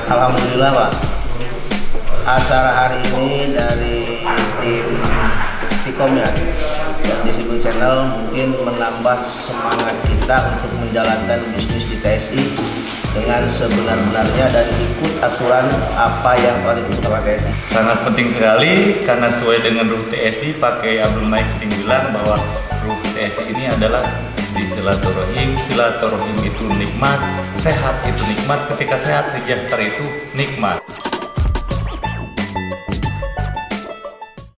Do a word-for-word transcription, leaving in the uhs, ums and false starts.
Alhamdulillah Pak, acara hari ini dari tim Vkom ya, dan Disiplin Channel mungkin menambah semangat kita untuk menjalankan bisnis di T S I dengan sebenar-benarnya dan ikut aturan apa yang telah ditentukan oleh T S I. Sangat penting sekali karena sesuai dengan ruh T S I, pakai Abdul Maik sering bilang bahwa ruh T S I ini adalah di silaturahim. Silaturahim itu nikmat, sehat itu nikmat, ketika sehat sejahtera itu nikmat.